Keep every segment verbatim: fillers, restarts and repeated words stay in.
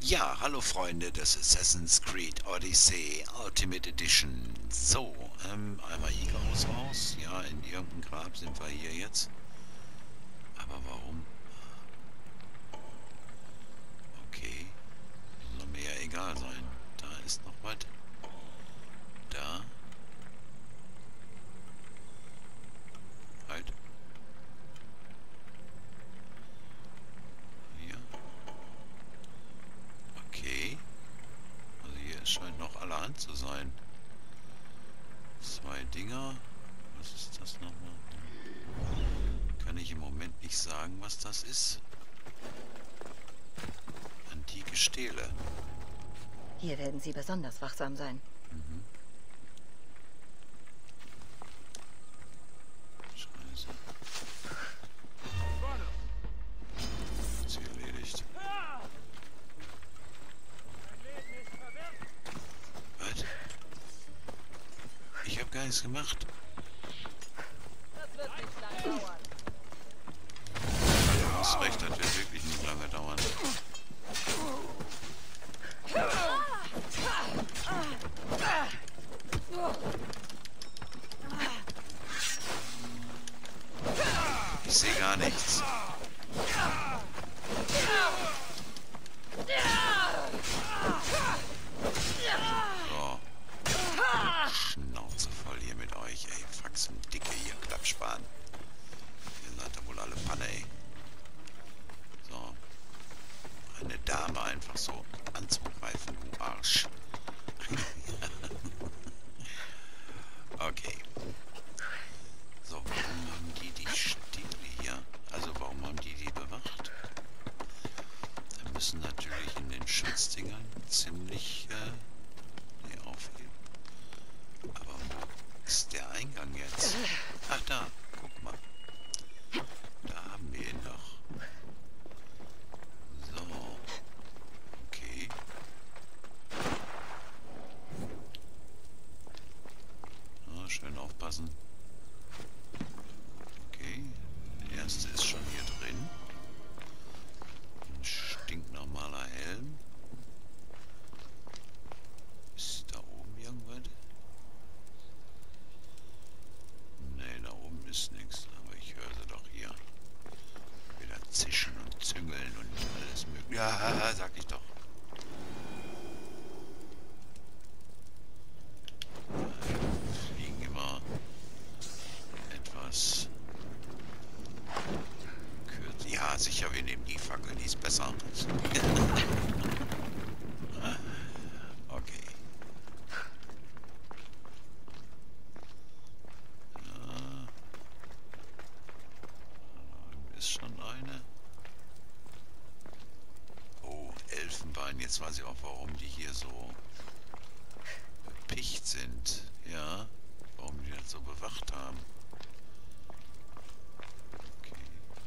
Ja, hallo Freunde des Assassin's Creed Odyssey Ultimate Edition. So, ähm, einmal Icarus raus. Ja, in irgendeinem Grab sind wir hier jetzt. Aber warum? Okay, soll mir ja egal sein. Da ist noch was. Da. Halt. Hier. Okay. Also hier scheint noch allerhand zu sein. Zwei Dinger. Was ist das nochmal? Kann ich im Moment nicht sagen, was das ist. Antike Stele. Hier werden Sie besonders wachsam sein. Mhm. Scheiße. Hat sie erledigt. Was? Ich habe gar nichts gemacht. Das wird nicht lang dauern. Du hast recht, das wird wirklich nicht lange dauern. Ich sehe gar nichts. So. Schnauze voll hier mit euch, ey. Faxen dicke hier, Klappspan. Ihr seid da wohl alle Panne, ey. So. Eine Dame einfach so anzugreifen, du Arsch. Okay. So, warum haben die die Stele hier? Also warum haben die die bewacht? Da müssen natürlich in den Schutzdingern ziemlich äh, die aufheben. Aber wo ist der Eingang jetzt? Ach da, guck mal. Da haben wir ihn noch. So. Okay. Ja, schön aufpassen. Okay. Der erste ist schon hier drin. Ein stinknormaler Helm. Ist da oben irgendwas? Ne, da oben ist nichts. Aber ich höre sie doch hier. Wieder zischen und züngeln und alles mögliche. Ja, sag ich doch. Fliegen immer etwas kürzer. Ja, sicher, wir nehmen die Fackel, die ist besser. Okay. Ja. Ist schon eine. Oh, Elfenbein. Jetzt weiß ich auch, warum die hier so bepicht sind. Ja, warum die das so bewacht haben. Okay.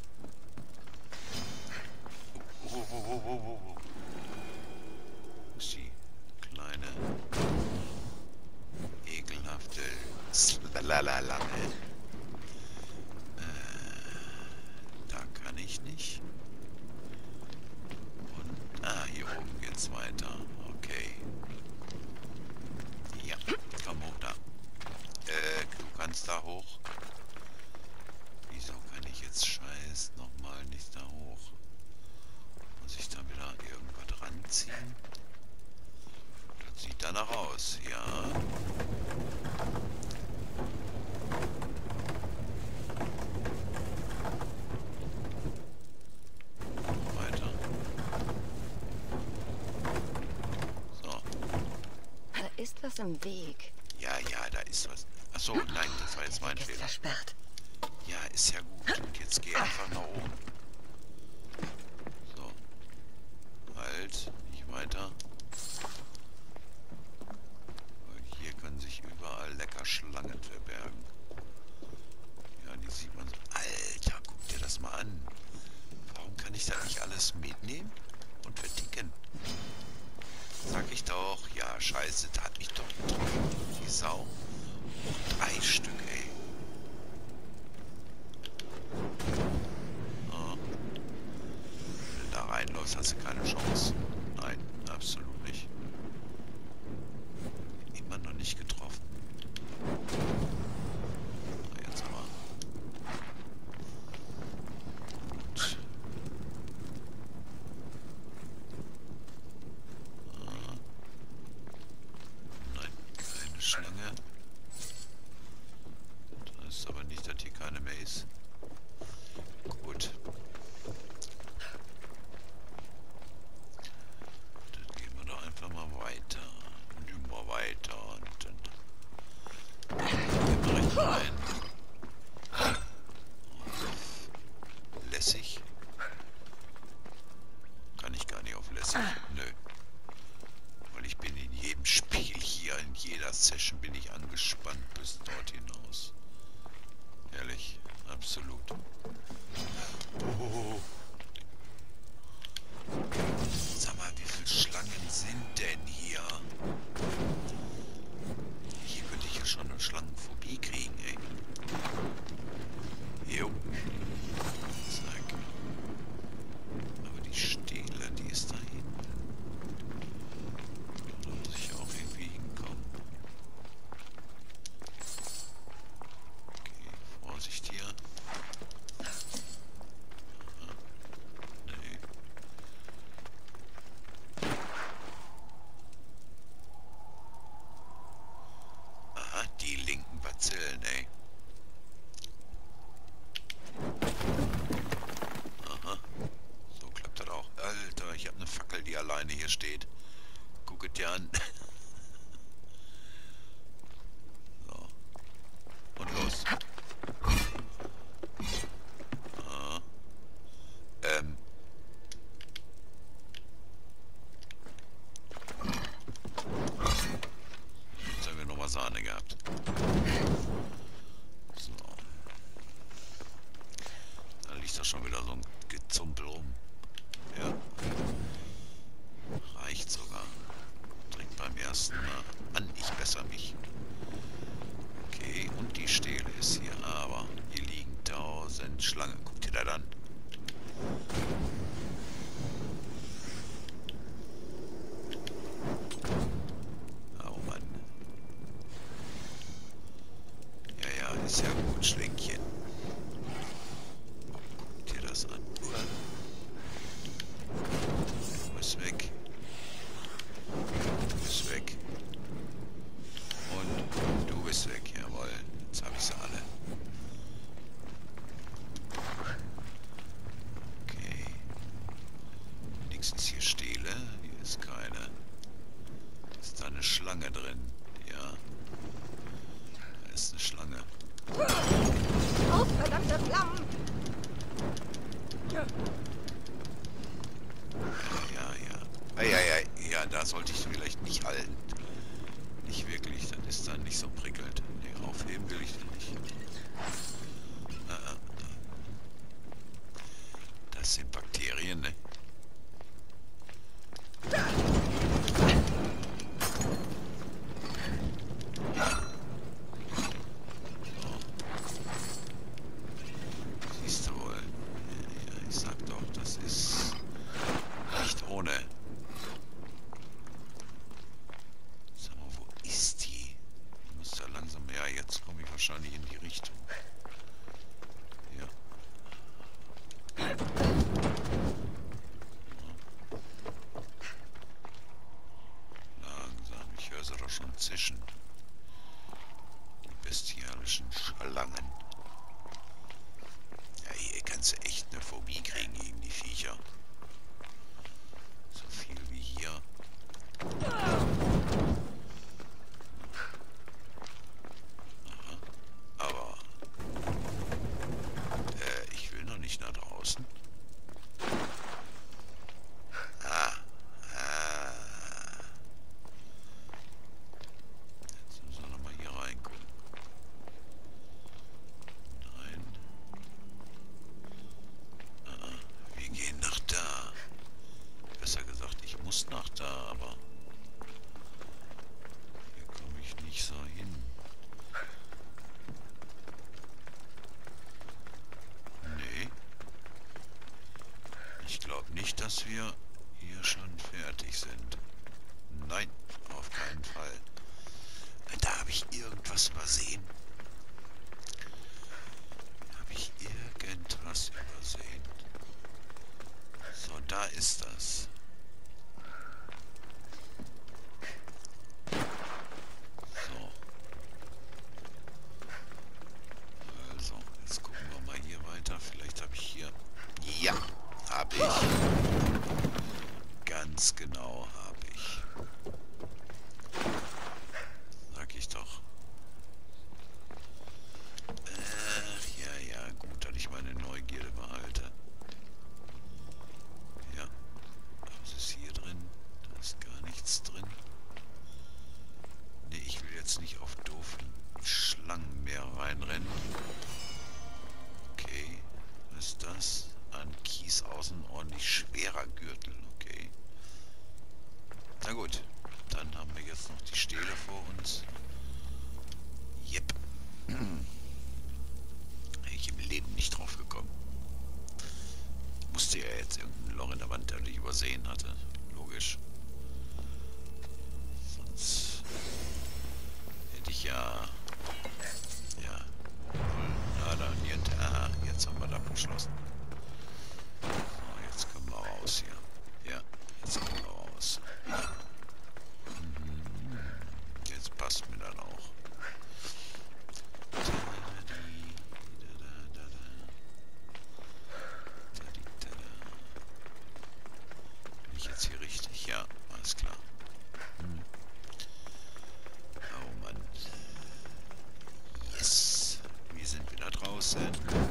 Oh, oh, oh, oh, oh, oh, oh. Wo ist die kleine, ekelhafte Slalalala. Äh, da kann ich nicht. Und, ah, hier oben geht's weiter. Okay. Ja, komm hoch da. Äh, du kannst da hoch. Wieso kann ich jetzt scheiß nochmal nicht da hoch? Muss ich da wieder irgendwas ranziehen? Das sieht danach aus, ja. Weiter. So. Da ist was im Weg. Ja, ja, da ist was. Achso, nein, das war jetzt mein Ist Fehler. versperrt. Ja, ist ja gut. Und jetzt geh einfach nach oben. So. Halt, nicht weiter. Weil hier können sich überall lecker Schlangen verbergen. Ja, die sieht man so. Alter, guck dir das mal an. Warum kann ich da nicht alles mitnehmen und verticken? Sag ich doch. Ja, scheiße, da hat mich doch getroffen. Die Sau. Und drei Stück, ey. Oh. Wenn du da reinläufst, hast du keine Chance. Nein. Nö. Weil ich bin in jedem Spiel hier, in jeder Session bin ich angespannt bis dort hinaus. Ehrlich, absolut. Oh. Sag mal, wie viele Schlangen sind denn hier? Hier könnte ich ja schon eine Schlangenphobie kriegen, ey. Jo. Zack. Aber die Stele, die ist da hinten. Da muss ich auch irgendwie hinkommen. Okay, Vorsicht hier. Aha. Nee. Aha, die linken Bazillen, ey. Aha. So klappt das auch. Alter, ich habe eine Fackel, die alleine hier steht. Guck es dir an. So. Und los. Ah. Ähm. Jetzt haben wir nochmal Sahne gehabt. So. Da liegt doch schon wieder so ein Gezumpel rum. Ja. Reicht sogar. Direkt beim ersten Mal an. Ich besser mich. Okay, und die Stele ist hier. Aber hier liegen tausend Schlangen. Guckt ihr da an? Oh Mann. Ja, ja, ist ja gut, Schlänkchen. Guckt ihr das an? Du bist weg. Du bist weg. Und du bist weg, jawohl. Jetzt habe ich sie alle. Okay. Wenigstens hier Stele. Hier ist keine. Ist da eine Schlange drin? Ja. Da ist eine Schlange. Auf, verdammte Flammen! Ja, ja, ja. Ah, ja, ja, ja, da sollte ich vielleicht nicht halten. Nicht wirklich, dann ist dann nicht so prickelnd. Nee, aufheben will ich den nicht. Ah, ah, ah. Das sind Bakterien, ne? Siehst du wohl. Ja, ich sag doch, das ist nicht ohne. Sag mal, wo ist die? Ich muss da langsam. Ja, jetzt komme ich wahrscheinlich in die Richtung. Ja. Langsam, ich höre sie doch schon zischen. Die bestialischen Schlangen. Ja, hier kannst du echt eine Phobie kriegen gegen die Viecher. So viel wie hier. Aha. Aber äh, ich will noch nicht nach draußen. Ah. Ah. Jetzt müssen wir nochmal hier reingucken. Nein. Ah, wir gehen nach da. Besser gesagt, ich muss nach da, aber hier komme ich nicht so hin. Nee. Ich glaube nicht, dass wir hier schon fertig sind. Nein, auf keinen Fall. Da habe ich irgendwas übersehen. Habe ich irgendwas übersehen? So, da ist das. So. Also, jetzt gucken wir mal hier weiter. Vielleicht habe ich hier... Ja, habe ich. Ganz genau habe ich. Sag ich doch. Ach, ja, ja, gut, dass ich meine Neugierde behalte. Ja. Was ist hier drin? Na gut, dann haben wir jetzt noch die Stele vor uns. Yep. Hätte ich im Leben nicht drauf gekommen. Musste ja jetzt irgendein Loch in der Wand, der ich übersehen hatte. Logisch. Sonst hätte ich ja... Ja. Na, da, jetzt, aha, jetzt haben wir da abgeschlossen. So, jetzt kommen wir raus hier. Ja, jetzt kommen wir raus. Mhm. Jetzt passt mir dann auch. Bin ich jetzt hier richtig? Ja, alles klar. Hm. Oh Mann. Yes. Wir sind wieder draußen.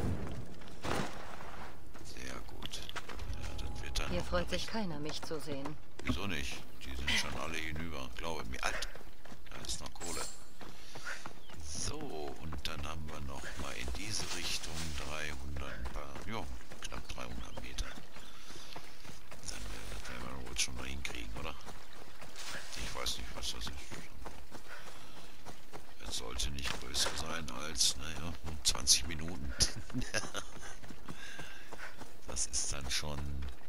Sehr gut. Ja, dann wird dann Hier freut sich keiner, mich zu sehen. Wieso nicht? Die sind schon alle hinüber. Glaube mir. Alt. Da ist noch Kohle. So, und dann haben wir noch mal in diese Richtung dreihundert, ein paar, ja, knapp dreihundert Meter. Dann äh, werden wir wohl schon mal hinkriegen, oder? Ich weiß nicht, was das ist. Es sollte nicht größer sein als, naja, zwanzig Minuten. Das ist dann schon...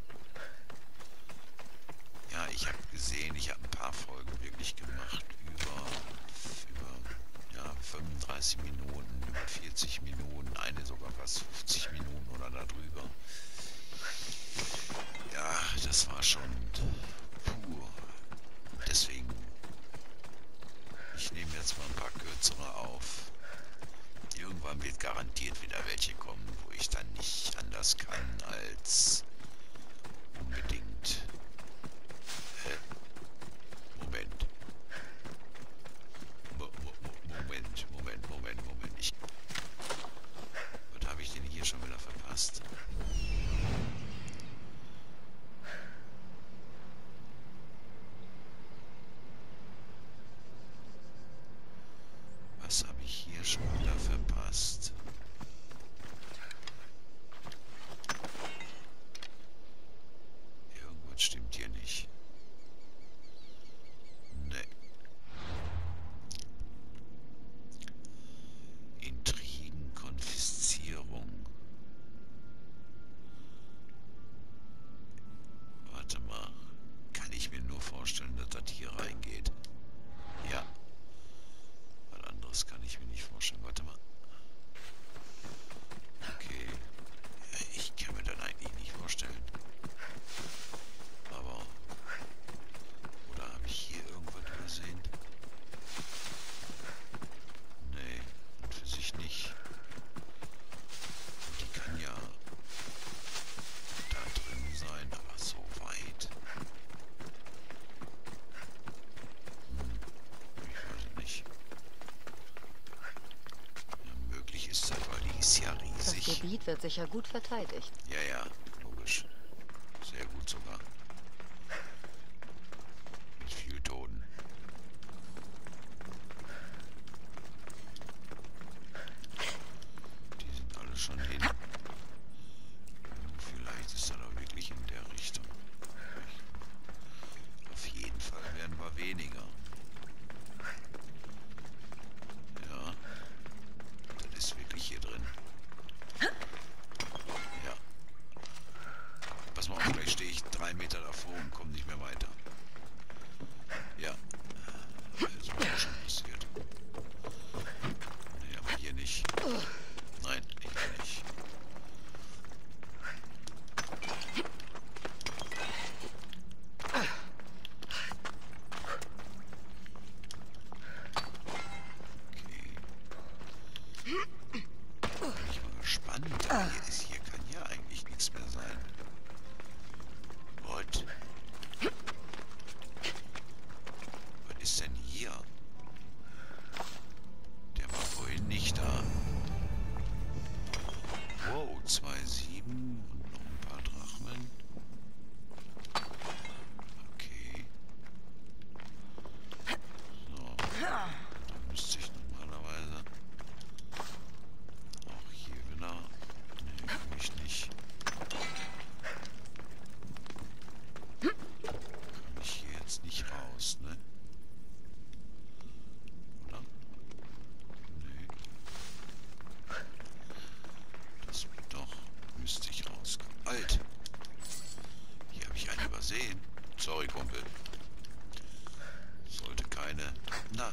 Ja, ich habe gesehen, ich habe ein paar Folgen wirklich gemacht über, über ja, fünfunddreißig Minuten, über vierzig Minuten, eine sogar fast fünfzig Minuten oder darüber. Ja, das war schon puh. Deswegen, ich nehme jetzt mal ein paar kürzere auf. Irgendwann wird garantiert wieder welche kommen, wo ich dann nicht anders kann als unbedingt... Moment. Mo Mo Moment, Moment, Moment, Moment. Ich... Was habe ich denn hier schon wieder verpasst? Was habe ich hier schon wieder verpasst? Irgendwas stimmt hier nicht. Nee. Intrigen, Konfiszierung. Warte mal. Kann ich mir nur vorstellen, dass das hier reingeht. Ja. Was anderes kann ich mir nicht vorstellen. Warte mal. Okay. Ja, ich kann mir das eigentlich nicht vorstellen. Aber... Oder habe ich hier irgendwas übersehen? Nee, und für sich nicht. Und die kann ja da drin sein, aber so weit. Hm, ich weiß es nicht. Ja, möglich ist das, weil die ist ja Das riesig. Gebiet wird sicher gut verteidigt. Ja, ja, logisch. Sehr gut sogar. Mit viel Toten. Die sind alle schon hin. Vielleicht ist das auch wirklich in der Richtung. Auf jeden Fall werden wir weniger. Ja. Das ist wirklich hier drin. Ja. Pass mal auf, gleich stehe ich drei Meter davor und komme nicht mehr weiter. Ja. Das ist mir auch schon passiert. Nee, aber hier nicht. Nein, hier nicht. jetzt nicht raus, ne? Oder? Nee. Das doch müsste ich rauskommen. Alt! Hier habe ich einen übersehen. Sorry, Kumpel. Sollte keine... Na...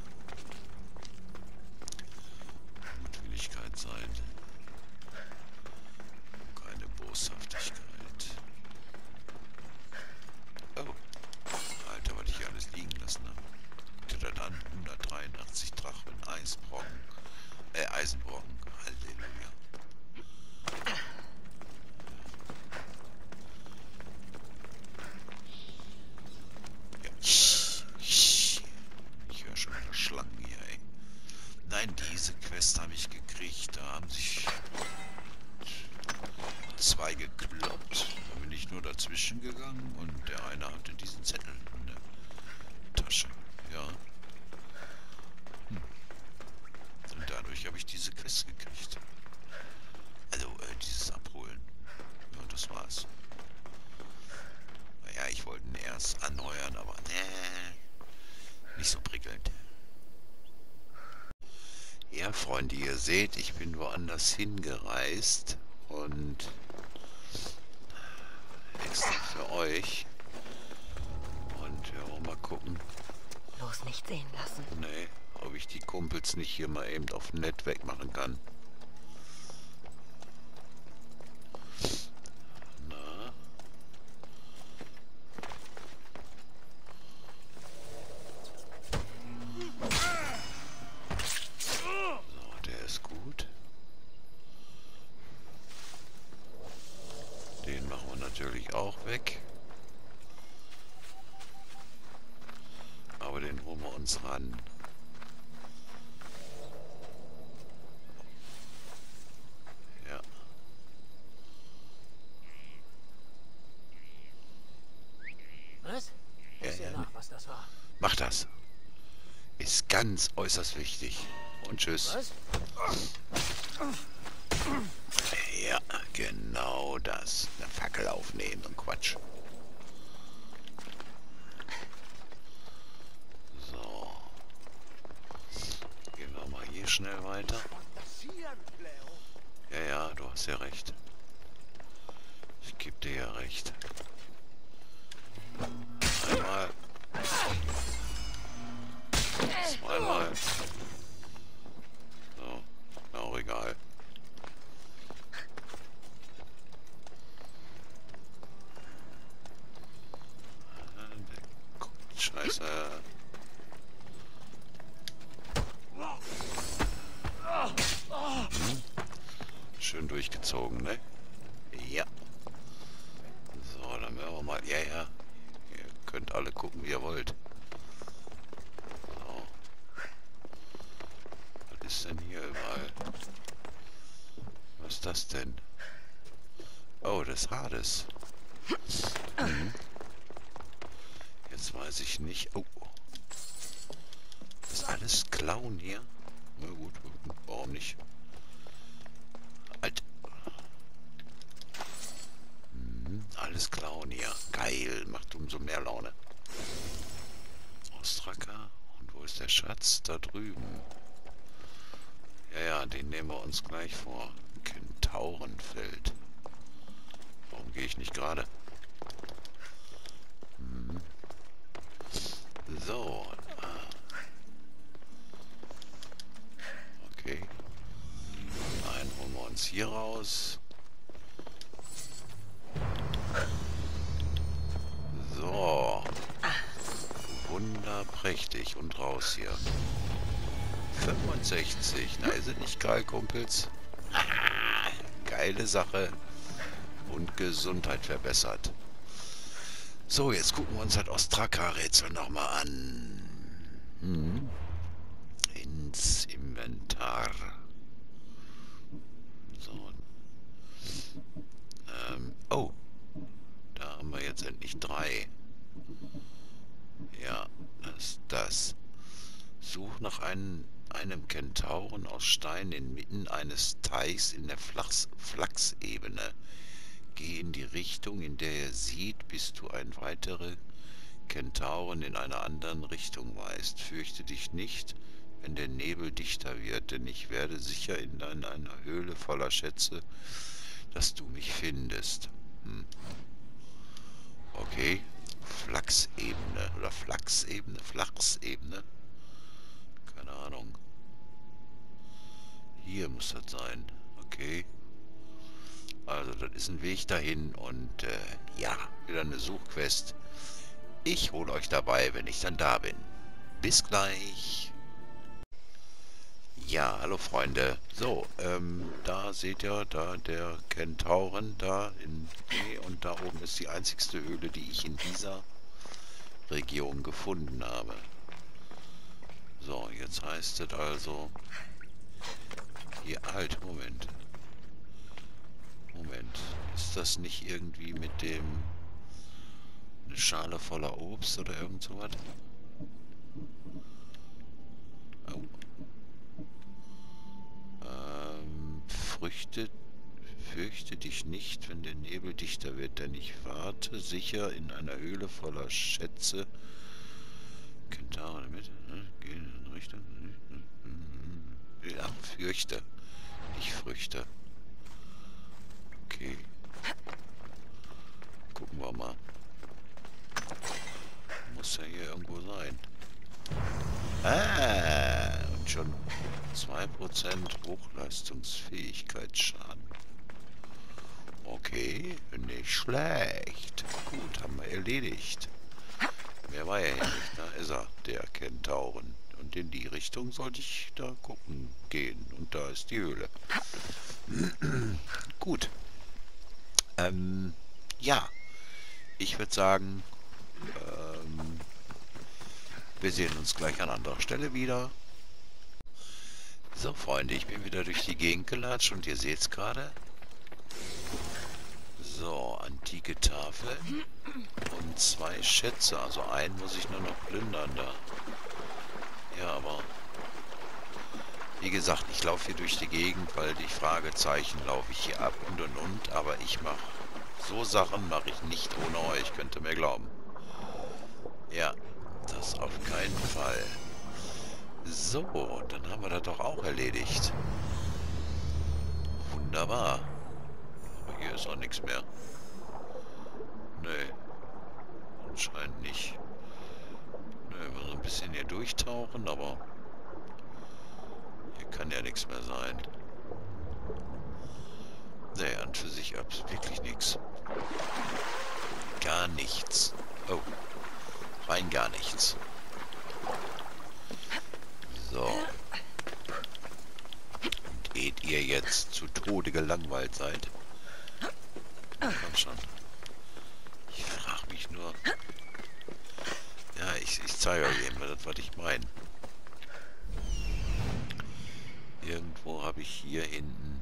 Mutwilligkeit sein. Keine Boshaftigkeit. Oh. Alter, was ich hier alles liegen lassen habe. Tritt an, hundertdreiundachtzig Drachen, Eisbrocken. Äh, Eisenbrocken. Halleluja. Ja. Ich höre schon wieder Schlangen hier, ey. Nein, diese Quest habe ich gekriegt. Da haben sich zwei gekloppt. Da bin ich nur dazwischen gegangen und der eine hatte diesen Zettel in der Tasche. Ja. Hm. Und dadurch habe ich diese Quest gekriegt. Also, äh, dieses Abholen. Ja, das war's. Naja, ich wollte ihn erst erneuern, aber nee, nicht so prickelnd. Ja, Freunde, ihr seht, ich bin woanders hingereist und extra für euch. Und wir wollen mal gucken, Bloß nicht sehen lassen. nee, ob ich die Kumpels nicht hier mal eben auf nett wegmachen kann. Na? So, der ist gut. Den machen wir natürlich auch weg. Aber den holen wir uns ran. Ja. Was? Ja, Ich sehe ja. nach, was das war. Mach das. Ist ganz äußerst wichtig. Und tschüss. Was? Ja, genau das. Eine Fackel aufnehmen und Quatsch. So. Gehen wir mal hier schnell weiter. Ja, ja, du hast ja recht. Ich gebe dir ja recht. Einmal. Zweimal. So, na auch egal. Scheiße. Hm. Schön durchgezogen, ne? Ja. So, dann werden wir mal... Ja, ja. Ihr könnt alle gucken, wie ihr wollt. So. Was ist denn hier überall? Was ist das denn? Oh, des Hades. Mhm. Jetzt weiß ich nicht. Oh. Das ist alles Clown hier. Na gut, warum nicht? Alt. Hm, alles Clown hier. Geil, macht umso mehr Laune. Ostraka. Und wo ist der Schatz? Da drüben. Ja, ja, den nehmen wir uns gleich vor. Kentaurenfeld. Warum gehe ich nicht gerade? Hm. So. Okay. Einen holen wir uns hier raus. So. Wunderprächtig. Und raus hier. fünfundsechzig. Na, ihr seid nicht geil, Kumpels. Geile Sache. Und Gesundheit verbessert. So, jetzt gucken wir uns das Ostraka-Rätsel nochmal an. Hm. Ins Inventar. So. Ähm, oh. Da haben wir jetzt endlich drei. Ja, das ist das. Such nach einem, einem Kentauren aus Stein inmitten eines Teichs in der Flachs, Flachsebene. Geh in die Richtung, in der er sieht, bis du eine weitere Kentauren in einer anderen Richtung weist. Fürchte dich nicht, wenn der Nebel dichter wird, denn ich werde sicher in einer Höhle voller Schätze, dass du mich findest. Hm. Okay. Flachsebene oder Flachsebene, Flachsebene. Keine Ahnung. Hier muss das sein. Okay. Also, das ist ein Weg dahin und äh, ja, wieder eine Suchquest. Ich hole euch dabei, wenn ich dann da bin. Bis gleich. Ja, hallo Freunde. So, ähm, da seht ihr, da der Kentauren da in E und da oben ist die einzigste Höhle, die ich in dieser Region gefunden habe. So, jetzt heißt es also hier, halt, Moment. Moment, ist das nicht irgendwie mit dem eine Schale voller Obst oder irgend sowas? Oh. Ähm, Früchte, fürchte dich nicht, wenn der Nebel dichter wird, denn ich warte sicher in einer Höhle voller Schätze. Kentauren damit, gehen in Richtung. Ja, fürchte, nicht Früchte. Okay. Gucken wir mal. Muss ja hier irgendwo sein. Ah, und schon zwei Prozent Hochleistungsfähigkeitsschaden. Okay, nicht schlecht. Gut, haben wir erledigt. Mehr war ja hier nicht. Da ist er, der Kentauren. Und in die Richtung sollte ich da gucken gehen. Und da ist die Höhle. Gut. Ähm, ja. Ich würde sagen, ähm, wir sehen uns gleich an anderer Stelle wieder. So, Freunde, ich bin wieder durch die Gegend gelatscht und ihr seht es gerade. So, antike Tafel und zwei Schätze. Also einen muss ich nur noch plündern da. Ja, aber wie gesagt, ich laufe hier durch die Gegend, weil die Fragezeichen laufe ich hier ab und und und. Aber ich mache so Sachen mache ich nicht ohne euch, könnt ihr mir glauben. Ja, das auf keinen Fall. So, dann haben wir das doch auch erledigt. Wunderbar. Aber hier ist auch nichts mehr. Nö. Anscheinend nicht. Nö, wir so ein bisschen hier durchtauchen, aber hier kann ja nichts mehr sein. Nee, an für sich ab. Wirklich nichts. Gar nichts. Oh. Rein gar nichts. So. Und ehe ihr jetzt zu Tode gelangweilt seid. Komm schon. Ich frage mich nur. Ja, ich, ich zeige euch eben das, was ich meine. Irgendwo habe ich hier hinten.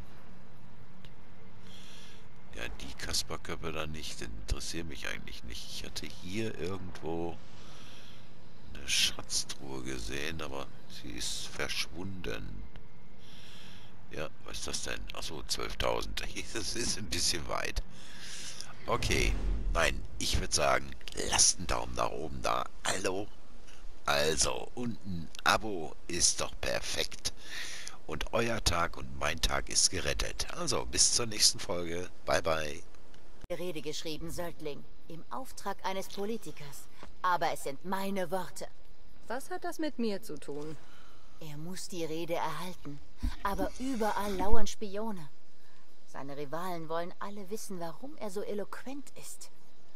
Ja, die Kasperköpfe da nicht. Das interessiert mich eigentlich nicht. Ich hatte hier irgendwo eine Schatztruhe gesehen, aber sie ist verschwunden. Ja, was ist das denn? Achso, zwölftausend. Das ist ein bisschen weit. Okay, nein, ich würde sagen, lasst einen Daumen nach oben da. Hallo? Also, und ein Abo ist doch perfekt. Und euer Tag und mein Tag ist gerettet. Also, bis zur nächsten Folge. Bye, bye. Rede geschrieben, Söldling. Im Auftrag eines Politikers. Aber es sind meine Worte. Was hat das mit mir zu tun? Er muss die Rede erhalten. Aber überall lauern Spione. Seine Rivalen wollen alle wissen, warum er so eloquent ist.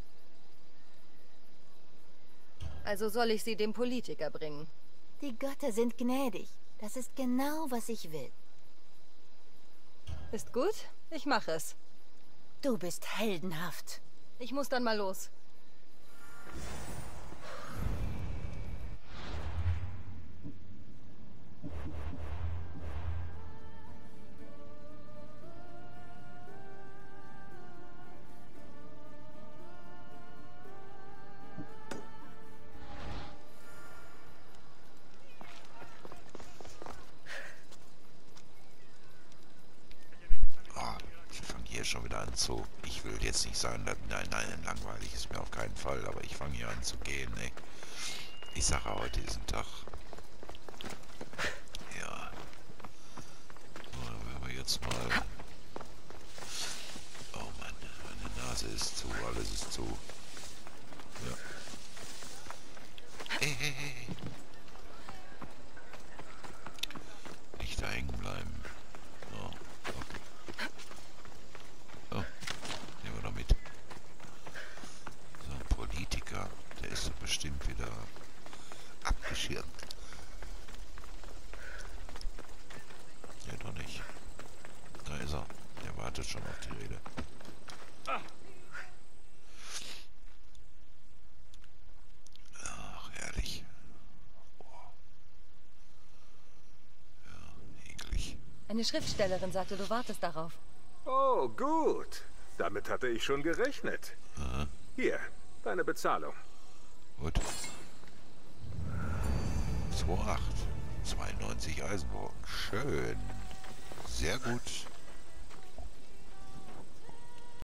Also soll ich sie dem Politiker bringen? Die Götter sind gnädig. Das ist genau, was ich will. Ist gut, ich mache es. Du bist heldenhaft. Ich muss dann mal los. Schon wieder an zu. Ich ich will jetzt nicht sagen, dass, nein, nein, langweilig ist mir auf keinen Fall, aber ich fange hier an zu gehen, ey. Ich sage, heute ist ein Tag. Ja. So, dann werden wir jetzt mal... Oh Mann, meine Nase ist zu, alles ist zu. Ja. Hey, hey, hey. Nicht da hängen bleiben. So, okay. So, nehmen wir doch mit. So, ein Politiker, der ist doch bestimmt wieder abgeschirmt. Ja, doch nicht. Da ist er. Der wartet schon auf die Rede. Ach, herrlich. Boah. Ja, eklig. Eine Schriftstellerin sagte, du wartest darauf. Oh, gut. Damit hatte ich schon gerechnet. Aha. Hier, deine Bezahlung. Gut. zwei Komma acht. zweiundneunzig Eisenbrocken. Schön. Sehr gut.